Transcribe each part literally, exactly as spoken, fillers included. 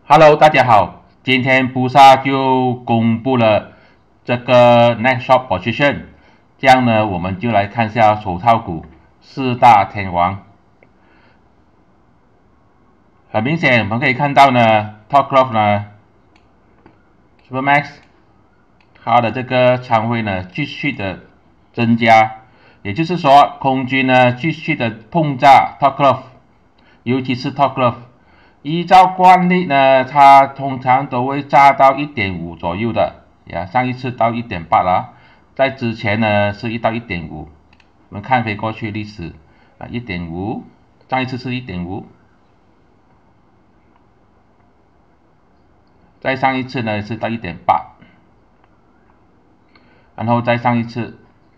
Hello，大家好，今天布萨就公布了这个 next short position，这样呢，我们就来看一下手套股四大天王。很明显，我们可以看到呢 t o p c r o f 呢 ，Supermax 它的这个仓位呢继续的增加，也就是说，空军呢继续的碰炸 t o p c r o f 尤其是 t o p c r o f 依照惯例呢，它通常都会炸到一点五左右的，呀，上一次到一点八了，在之前呢是一到一点五，我们看回过去历史啊，一点五，上一次是一点五，再上一次呢是到一点八，然后再上一次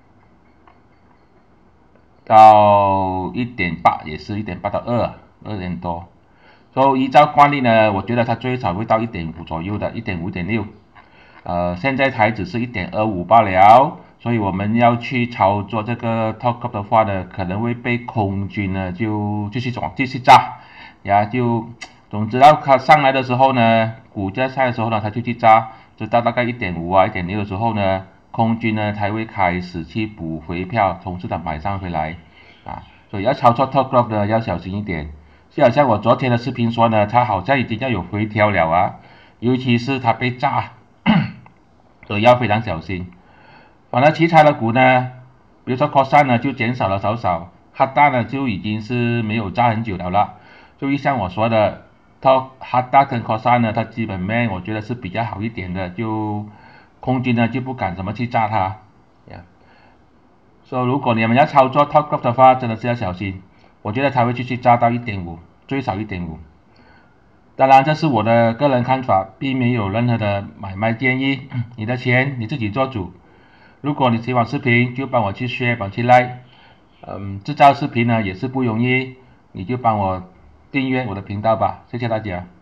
到一点八，也是一点八到二，二点多。所以依照惯例呢，我觉得它最少会到一点五左右的，一点五、一点六。呃，现在才只是一点二五罢了，所以我们要去操作这个 top up 的话呢，可能会被空军呢就继续往继续炸，呀，就总之到它上来的时候呢，股价下的时候呢，它就去炸，直到大概一点五啊、一点六的时候呢，空军呢才会开始去补回票，从市场买上回来，啊，所以要操作 top up 呢要小心一点。就好像我昨天的视频说呢，它好像已经要有回调了啊，尤其是它被炸。所以要非常小心。反而其他的股呢，比如说 c o s a 呢就减少了少少，哈达呢就已经是没有炸很久了啦。就像我说的，它哈达跟 c o s a 呢，它基本面我觉得是比较好一点的，就空军呢就不敢怎么去炸它。呀，所以如果你们要操作 Top Group 的话，真的是要小心。我觉得它会继续炸到一点五，最少一点五。当然，这是我的个人看法，并没有任何的买卖建议。你的钱你自己做主。如果你喜欢视频，就帮我去 share，帮我去 like。嗯，制造视频呢也是不容易，你就帮我订阅我的频道吧，谢谢大家。